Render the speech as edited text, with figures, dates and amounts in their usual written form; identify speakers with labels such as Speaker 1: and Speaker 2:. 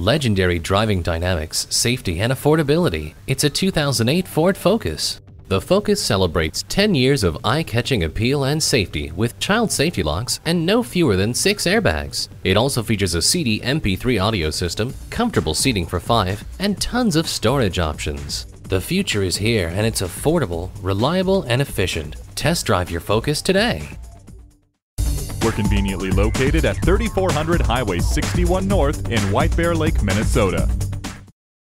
Speaker 1: Legendary driving dynamics, safety, and affordability. It's a 2008 Ford Focus. The Focus celebrates 10 years of eye-catching appeal and safety with child safety locks and no fewer than 6 airbags. It also features a CD MP3 audio system, comfortable seating for 5, and tons of storage options. The future is here and it's affordable, reliable, and efficient. Test drive your Focus today.
Speaker 2: We're conveniently located at 3400 Highway 61 North in White Bear Lake, Minnesota.